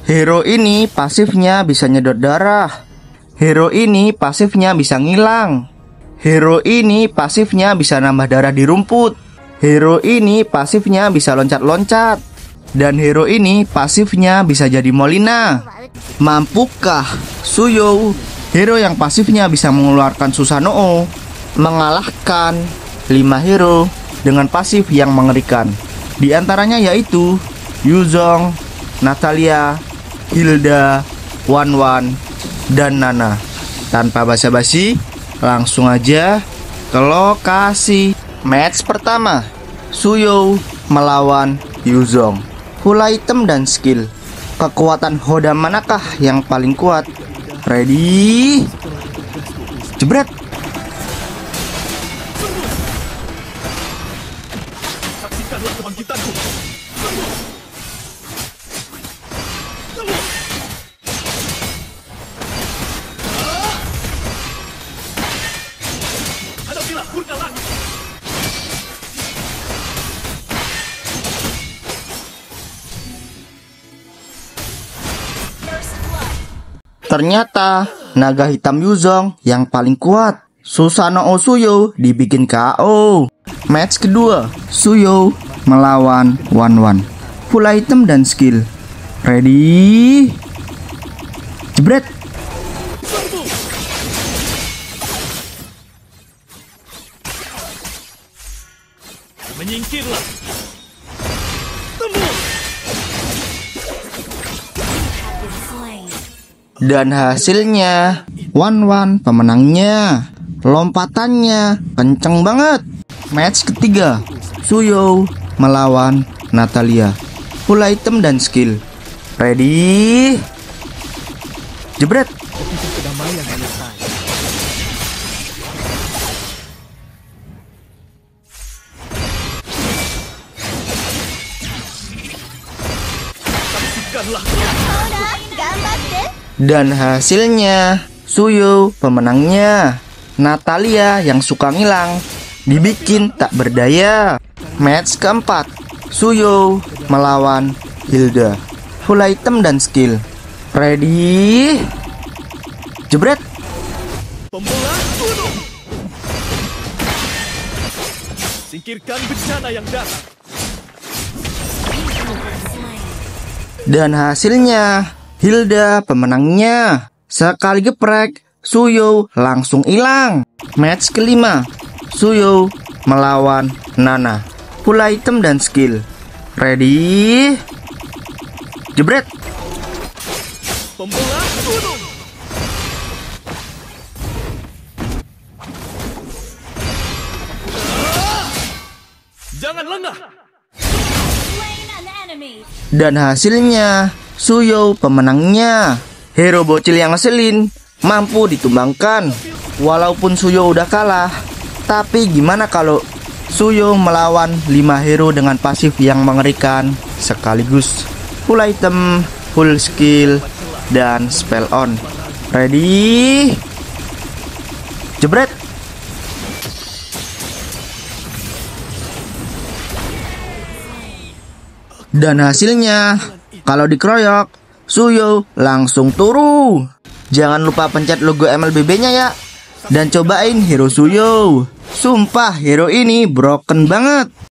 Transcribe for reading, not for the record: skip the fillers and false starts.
Hero ini pasifnya bisa nyedot darah. Hero ini pasifnya bisa ngilang. Hero ini pasifnya bisa nambah darah di rumput. Hero ini pasifnya bisa loncat-loncat. Dan hero ini pasifnya bisa jadi Molina. Mampukah Suyo, hero yang pasifnya bisa mengeluarkan Susanoo, mengalahkan 5 hero dengan pasif yang mengerikan? Di antaranya yaitu Yuzong, Natalia, Hilda, Wanwan, dan Nana. Tanpa basa-basi, langsung aja ke lokasi. Match pertama, Suyo melawan Yuzong. Full item dan skill. Kekuatan Hoda manakah yang paling kuat? Ready? Jebret. Saksikanlah kebangkitanku. Hadapilah murka langit. Ternyata naga hitam Yuzong yang paling kuat. Susanoo Suyo dibikin KO. Match kedua, Suyo melawan Wanwan. Full item dan skill. Ready? Jebret. Menyingkirlah. Temu. Dan hasilnya Wanwan pemenangnya. Lompatannya kenceng banget. Match ketiga, Suyo melawan Natalia. Full item dan skill. Ready? Jebret. Kedamaian selesai. Saksikanlah. Dan hasilnya Suyo pemenangnya. Natalia yang suka ngilang dibikin tak berdaya. Match keempat, Suyo melawan Hilda. Full item dan skill. Ready? Jebret. Pembelah gunung. Singkirkan bencana yang datang. Dan hasilnya Hilda pemenangnya. Sekali geprek, Suyo langsung hilang. Match kelima, Suyo melawan Nana. Full item dan skill. Ready? Jebret. Pembelah gunung. Jangan lengah. Dan hasilnya Suyo pemenangnya. Hero bocil yang ngeselin mampu ditumbangkan. Walaupun Suyo udah kalah, tapi gimana kalau Suyo melawan 5 hero dengan pasif yang mengerikan sekaligus full item, full skill, dan spell on. Ready? Jebret. Dan hasilnya kalau dikeroyok, Suyo langsung turu. Jangan lupa pencet logo MLBB-nya ya. Dan cobain hero Suyo. Sumpah hero ini broken banget.